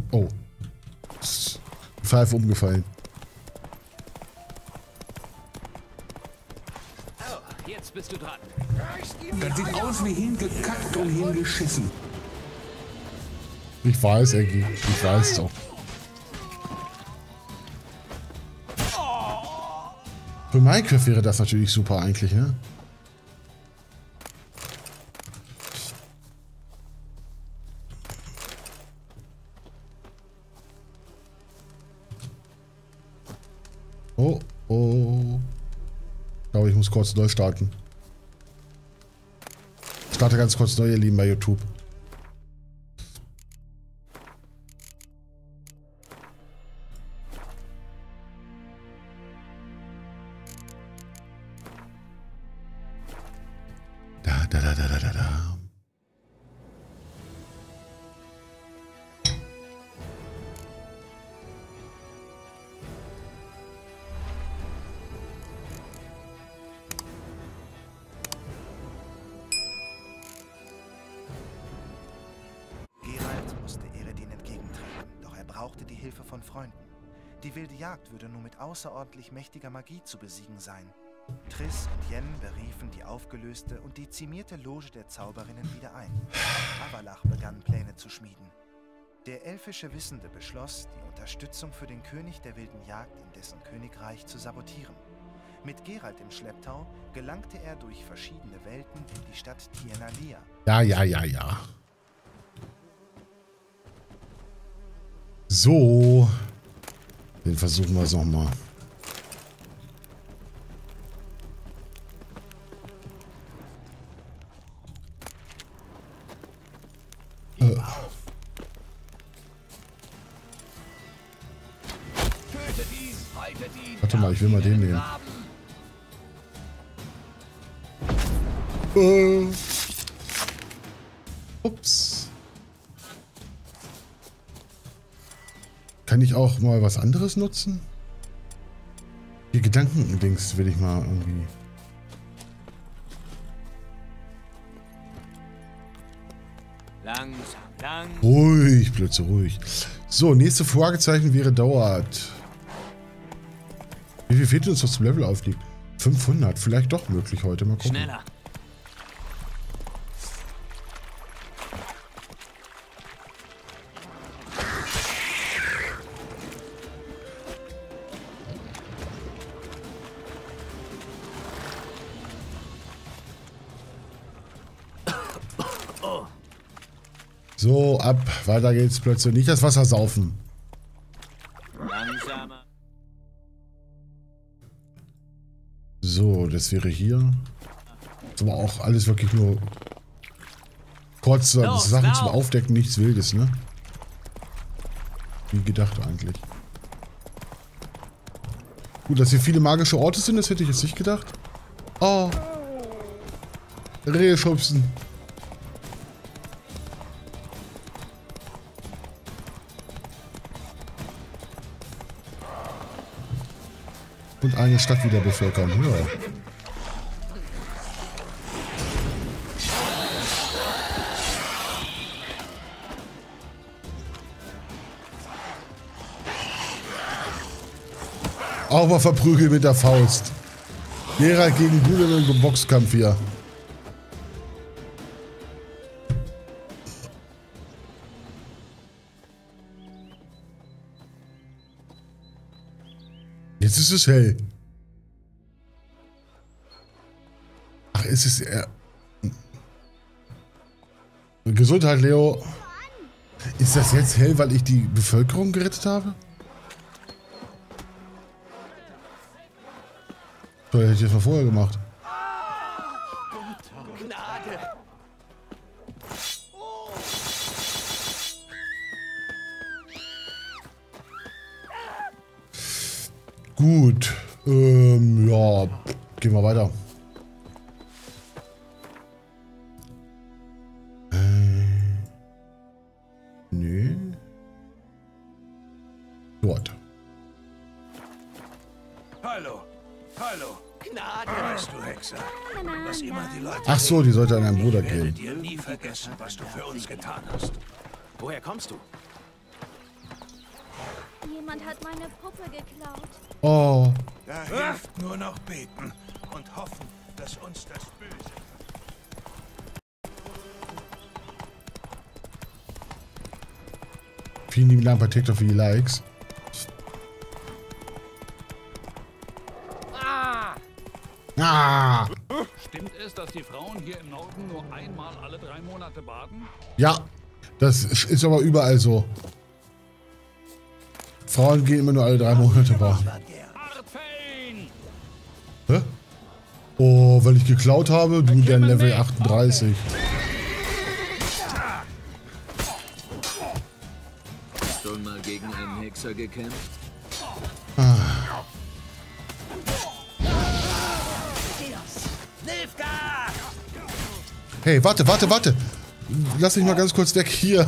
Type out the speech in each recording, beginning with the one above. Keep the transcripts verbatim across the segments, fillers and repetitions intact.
Oh. Pfeife umgefallen. Oh, jetzt bist du dran. Das sieht aus wie hingekackt und hingeschissen. Ich weiß, Eggy. Ich weiß doch. Für Minecraft wäre das natürlich super eigentlich, ne? Oh, oh. Ich glaube, ich muss kurz neu starten. Ich starte ganz kurz neu, ihr Lieben, bei YouTube. Da, da, da, da, da, da, da. Geralt musste Eredin entgegentreten, doch er brauchte die Hilfe von Freunden. Die wilde Jagd würde nur mit außerordentlich mächtiger Magie zu besiegen sein. Triss und Yen beriefen die aufgelöste und dezimierte Loge der Zauberinnen wieder ein. Avallac'h begann Pläne zu schmieden. Der elfische Wissende beschloss, die Unterstützung für den König der wilden Jagd in dessen Königreich zu sabotieren. Mit Geralt im Schlepptau gelangte er durch verschiedene Welten in die Stadt Tir-na-Lia. Ja, ja, ja, ja. So. Den versuchen wir es nochmal. Äh. Warte mal, ich will mal den nehmen. Äh. Ups. Kann ich auch mal was anderes nutzen? Die Gedankendings will ich mal irgendwie. Langsam, langsam. Ruhig, Blödsinn, ruhig. So, nächste Fragezeichen wäre dauert. Wie viel fehlt uns, was zum Level aufliegt? fünfhundert, vielleicht doch möglich heute. Mal gucken. Schneller. So, ab. Weiter geht's plötzlich. Nicht das Wasser saufen. Langsamer. So, das wäre hier. Ist aber auch alles wirklich nur kurze Los, Sachen lauf. zum Aufdecken, nichts Wildes, ne? Wie gedacht eigentlich. Gut, dass hier viele magische Orte sind, das hätte ich jetzt nicht gedacht. Oh. Rehe schubsen. Und eine Stadt wieder bevölkern. Ja. Auch mal verprügeln mit der Faust. Geralt gegen Dulan im Boxkampf hier. Jetzt ist es hell. Ach, ist es eher... Gesundheit, Leo. Ist das jetzt hell, weil ich die Bevölkerung gerettet habe? So, hätte ich das mal vorher gemacht. Gnade. Gut. Ähm, ja. Gehen wir weiter. Äh. Nö. Dort. Hallo, hallo. Gnade. Weißt du, Hexer, was immer die Leute Ach so, die sollte an einen Bruder ich werde gehen. dir nie vergessen, was du für uns getan hast. Woher kommst du? Jemand hat meine Puppe geklaut. Oh. Da hilft nur noch beten und hoffen, dass uns das Böse... Vielen lieben Dank bei TikTok für die Likes. Ah! Ah! Stimmt es, dass die Frauen hier im Norden nur einmal alle drei Monate baden? Ja, das ist aber überall so. Frauen gehen immer nur alle drei Monate baden. Artfein! Hä? Oh, weil ich geklaut habe, du dann Level achtunddreißig. Schon mal gegen einen Hexer gekämpft? Ah. Hey, warte, warte, warte. Lass mich mal ganz kurz weg hier.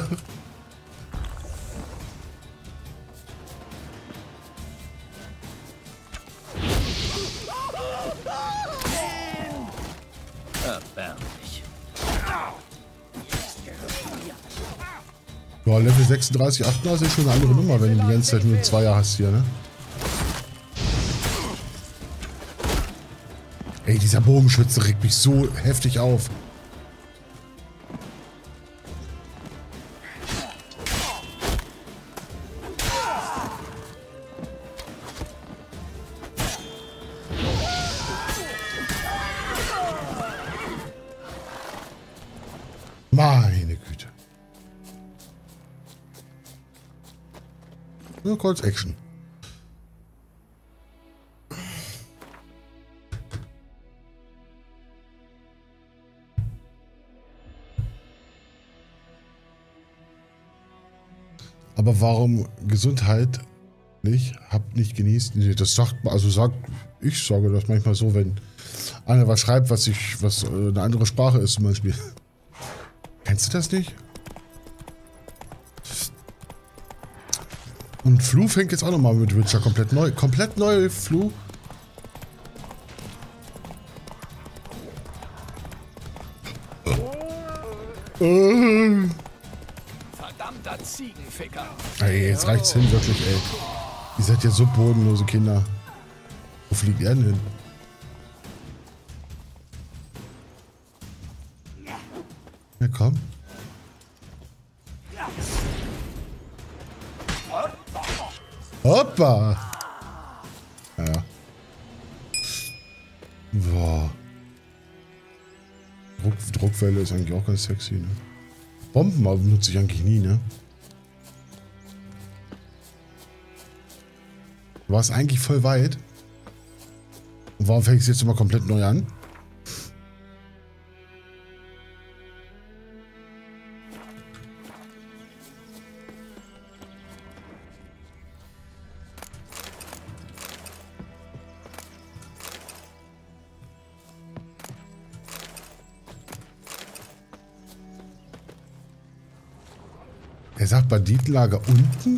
Erbärmlich. Ja, Level sechsunddreißig, achtundneunzig ist schon eine andere Nummer, wenn du die ganze Zeit nur Zweier hast hier, ne? Ey, dieser Bogenschütze regt mich so heftig auf. Meine Güte. Nur kurz Action. Aber warum Gesundheit nicht? Habt nicht genießt? Nee, das sagt man, also sagt, ich sage das manchmal so, wenn einer was schreibt, was ich, was eine andere Sprache ist zum Beispiel. Kennst du das nicht? Und Flu fängt jetzt auch nochmal mit Witcher komplett neu. Komplett neu, Flu. Äh. Verdammter Ziegenficker. Ey, jetzt reicht's hin, wirklich, ey. Ihr seid ja so bodenlose Kinder. Wo fliegt er denn hin? Ja, komm. Hoppa! Ja. Boah. Druck, Druckwelle ist eigentlich auch ganz sexy, ne? Bomben aber benutze ich eigentlich nie, ne? War es eigentlich voll weit? Und warum fängt es jetzt immer komplett neu an? Er sagt Banditenlager unten?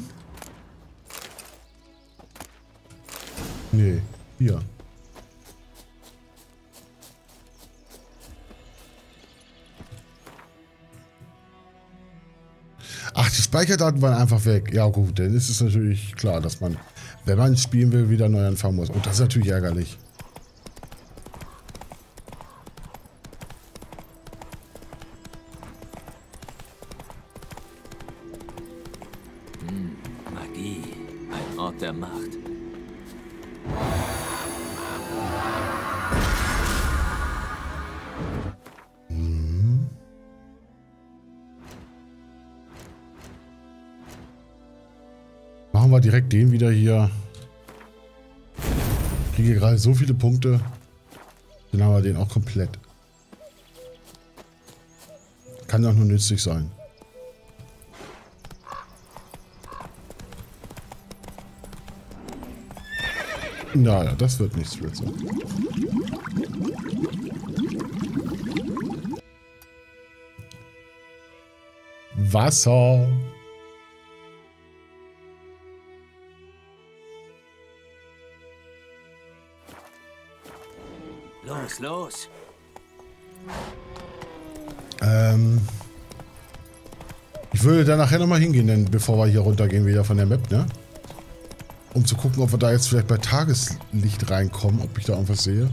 Nee, hier. Ach, die Speicherdaten waren einfach weg. Ja gut, dann ist es natürlich klar, dass man, wenn man spielen will, wieder neu anfangen muss. Und das ist natürlich ärgerlich. Magie. Ein Ort der Macht. Hm. Machen wir direkt den wieder hier. Ich kriege gerade so viele Punkte. Dann haben wir den auch komplett. Kann doch nur nützlich sein. Naja, das wird nichts, Fritze. Wasser. Los, los. Ähm. Ich würde da nachher nochmal hingehen, denn bevor wir hier runtergehen wieder von der Map, ne? Um zu gucken, ob wir da jetzt vielleicht bei Tageslicht reinkommen, ob ich da irgendwas sehe.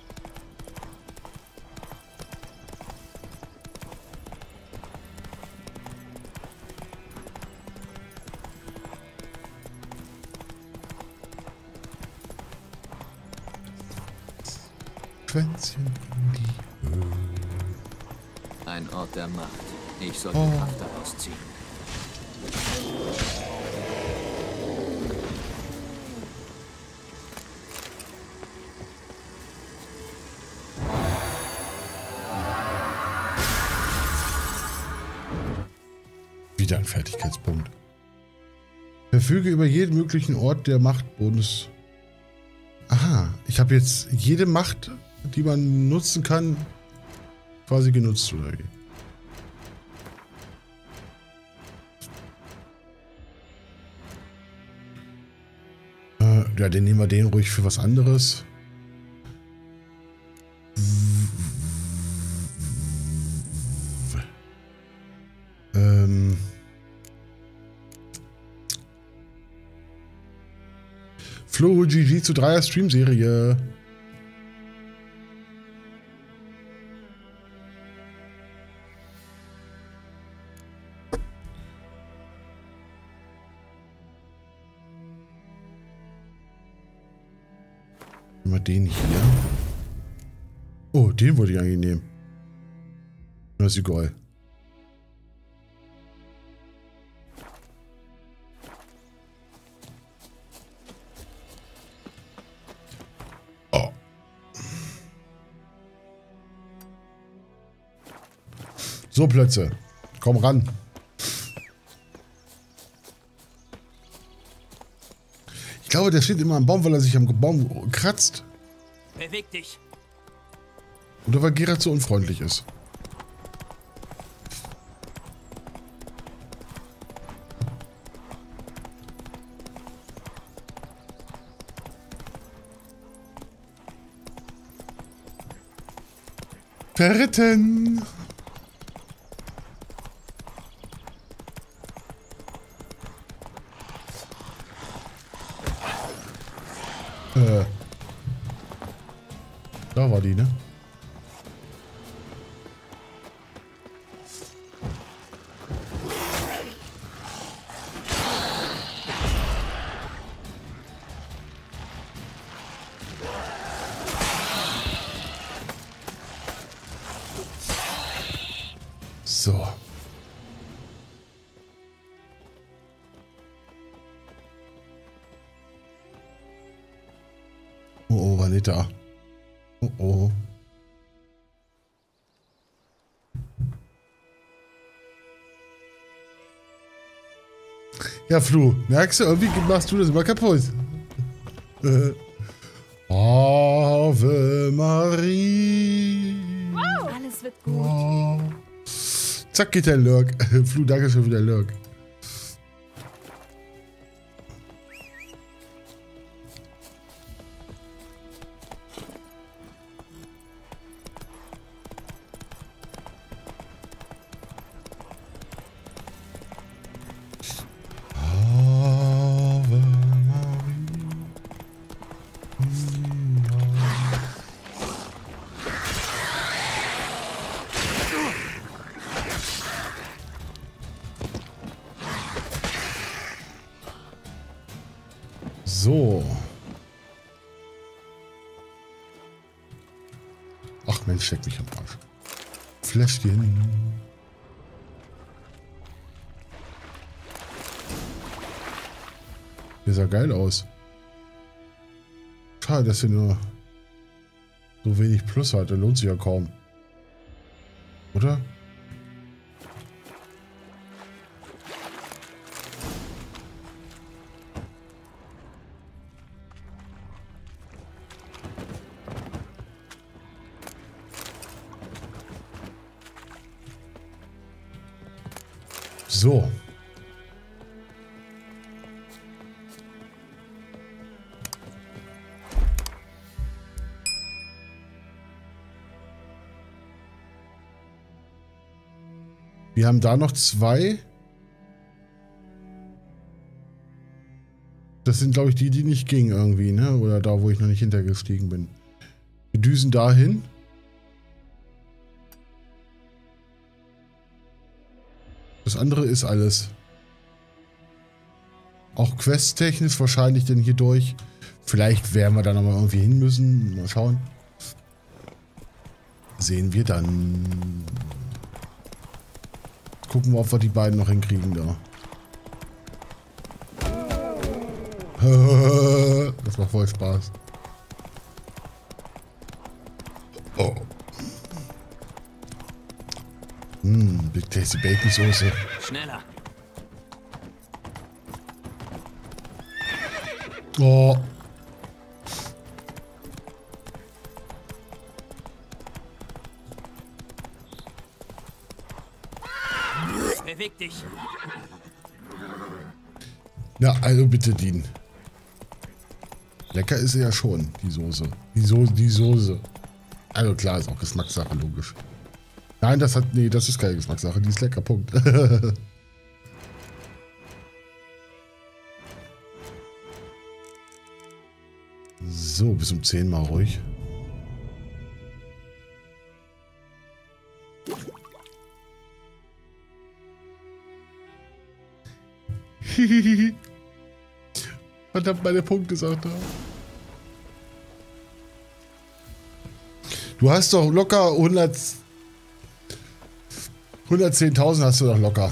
Schwänzchen in die Höhe. Ein Ort der Macht. Ich sollte Oh. Kraft daraus ziehen. Wieder ein Fertigkeitspunkt. Verfüge über jeden möglichen Ort der Machtbonus. Aha, ich habe jetzt jede Macht, die man nutzen kann, quasi genutzt, oder wie? Äh, ja, dann nehmen wir den ruhig für was anderes. Ähm... Flo G G zu Dreier Stream-Serie. Mal den hier. Oh, den wollte ich eigentlich nehmen. Das ist egal. So, Plötze. Komm ran. Ich glaube, der steht immer am Baum, weil er sich am Baum kratzt. Beweg dich. Oder weil Geralt so unfreundlich ist. Verritten. Äh. Da war die, ne? So. Oh, oh, war nicht da. Oh, oh. Ja, Flu, merkst du, irgendwie machst du das immer kaputt. Ave Marie. Alles wird gut. Oh. Zack, geht der Lurk. Flu, danke schön für den Lurk. Ave Maria. So. Ach Mensch, steck mich am Arsch. Fläschchen. Der sah geil aus. Schade, dass er nur so wenig Plus hat. Der lohnt sich ja kaum. Oder? So. Wir haben da noch zwei. Das sind, glaube ich, die, die nicht gingen irgendwie, ne? Oder da, wo ich noch nicht hintergestiegen bin. Wir düsen dahin. Das andere ist alles. Auch questtechnisch wahrscheinlich denn hier durch. Vielleicht werden wir da nochmal irgendwie hin müssen. Mal schauen. Sehen wir dann. Gucken wir, ob wir die beiden noch hinkriegen da. Das macht voll Spaß. Oh. Mmh, Big Tasty Bacon Soße. Schneller. Oh. Beweg dich. Ja, also bitte, Dean. Lecker ist sie ja schon, die Soße. Die Soße, die Soße. Also klar, ist auch Geschmackssache, logisch. Nein, das hat, nee, das ist keine Geschmackssache, die ist lecker, Punkt. So, bis um zehn mal ruhig. Verdammt, meine Punkte, sagt er. Du hast doch locker hundert... hundertzehntausend hast du doch locker.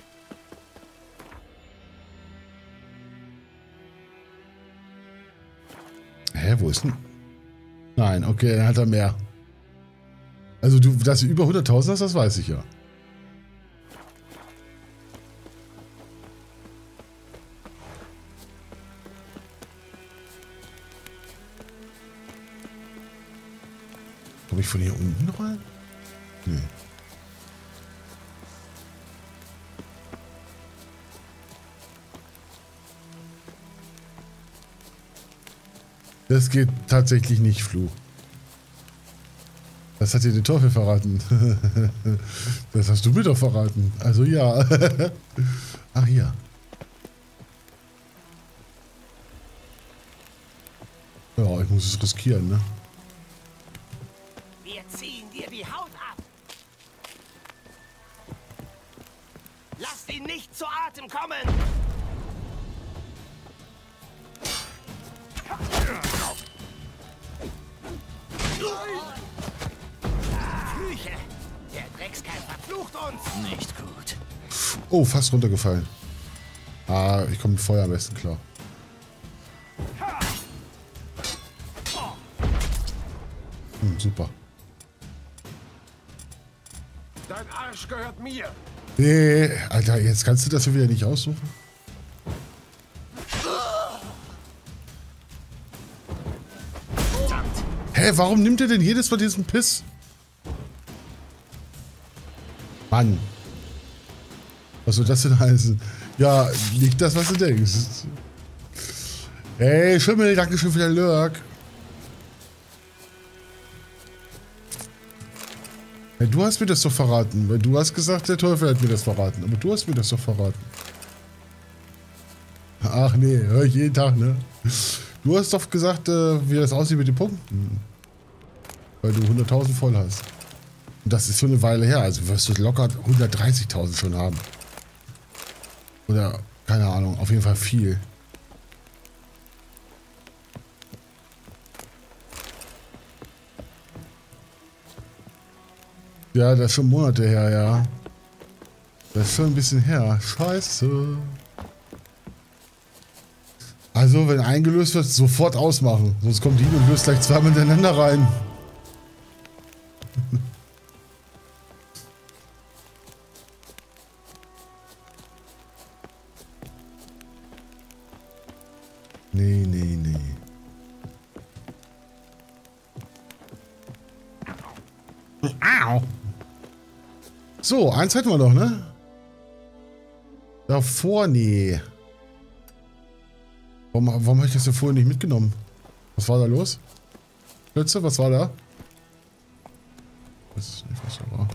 Hä, wo ist denn? Nein, okay, dann hat er mehr. Also du, dass du über hunderttausend hast, das weiß ich ja. Komme ich von hier unten rein? Nee. Das geht tatsächlich nicht, Fluch. Das hat dir den Teufel verraten. Das hast du mir doch verraten. Also ja. Ach ja. Ja, ich muss es riskieren, ne? Wir ziehen dir die Haut ab. Lass ihn nicht zu Atem kommen. Flüche! Der Dreckskerl verflucht uns! Nicht gut. Oh, fast runtergefallen. Ah, ich komme mit Feuer am besten klar. Hm, super. Dein Arsch gehört mir. Nee, Alter, jetzt kannst du das hier wieder nicht aussuchen. Hä, warum nimmt er denn jedes Mal diesen Piss? Mann. Was soll das denn heißen? Ja, nicht das, was du denkst. Hey, Schimmel, danke schön für den Lurk. Ja, du hast mir das doch verraten, weil du hast gesagt, der Teufel hat mir das verraten. Aber du hast mir das doch verraten. Ach nee, höre ich jeden Tag, ne? Du hast doch gesagt, äh, wie das aussieht mit den Punkten. Weil du hunderttausend voll hast. Und das ist schon eine Weile her. Also wirst du locker hundertdreißigtausend schon haben. Oder, keine Ahnung, auf jeden Fall viel. Ja, das ist schon Monate her, ja. Das ist schon ein bisschen her. Scheiße. Also, wenn eingelöst wird, sofort ausmachen. Sonst kommt die und löst gleich zweimal hintereinander rein. Nee, nee, nee. Au. So, eins hätten wir noch, ne? Davor, nee. Warum, warum habe ich das denn vorher nicht mitgenommen? Was war da los? Plötze, was war da? Das ist nicht, was da war.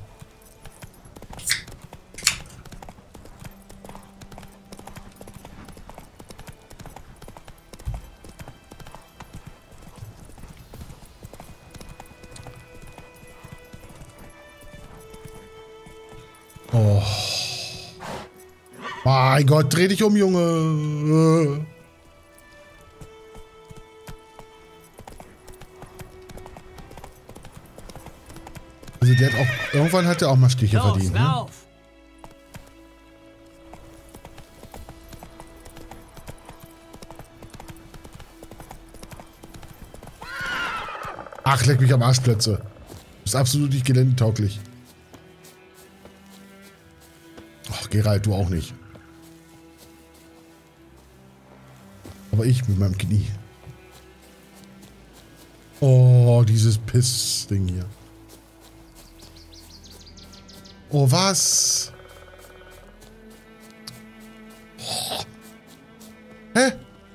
Mein Gott, dreh dich um, Junge. Also der hat auch, irgendwann hat er auch mal Stiche Los, verdient, ne? lauf! Ach, leck mich am Arschplätze. Du bist absolut nicht geländetauglich. Ach, Geralt, du auch nicht. Aber ich mit meinem Knie. Oh, dieses Piss-Ding hier. Oh, was? Oh. Hä?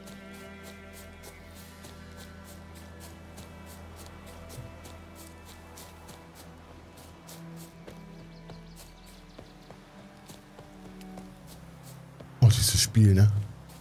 Oh, dieses Spiel, ne?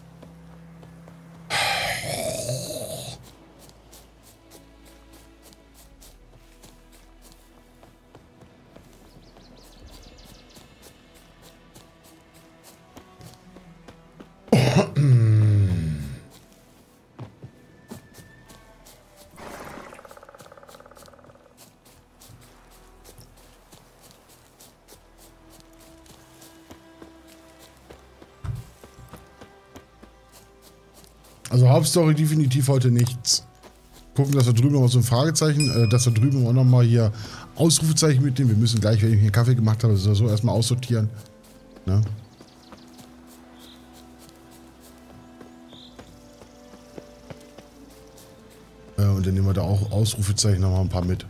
Also Hauptstory definitiv heute nichts. Gucken, dass wir drüben noch mal so ein Fragezeichen, äh, dass wir drüben auch noch mal hier Ausrufezeichen mitnehmen. Wir müssen gleich, wenn ich mir einen Kaffee gemacht habe, so erstmal aussortieren. Ne? Äh, und dann nehmen wir da auch Ausrufezeichen noch mal ein paar mit.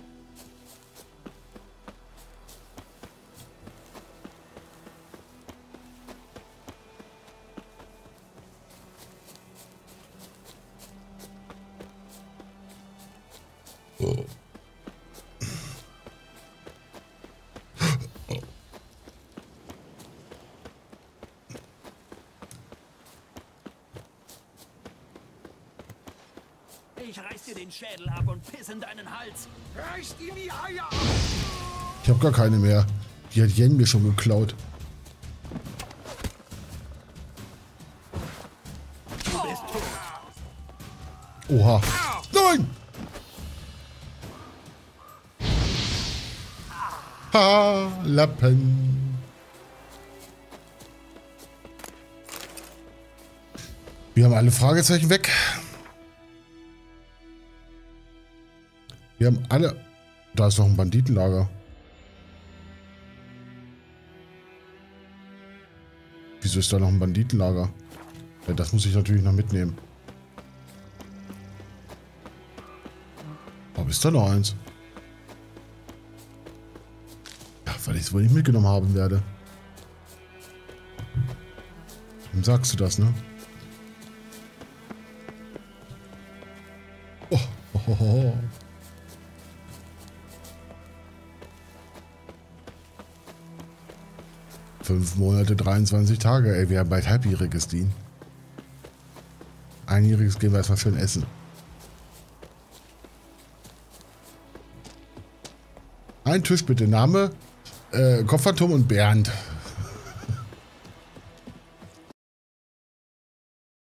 Ich reiß dir den Schädel ab und piss in deinen Hals. Reißt ihm die Eier ab! Ich habe gar keine mehr. Die hat Yen mir schon geklaut. Du bist tot. Oha. Nein! Ha, Lappen. Wir haben alle Fragezeichen weg. Wir haben alle... Da ist noch ein Banditenlager. Wieso ist da noch ein Banditenlager? Ja, das muss ich natürlich noch mitnehmen. Aber ist da noch eins? Ja, weil ich es wohl nicht mitgenommen haben werde. Dann sagst du das, ne? Oh, oh, oh, oh. Fünf Monate, dreiundzwanzig Tage. Ey, wir haben bald halbjähriges Dien. Einjähriges gehen wir erstmal schön essen. Ein Tisch bitte. Name, äh, Kopfphantom und Bernd.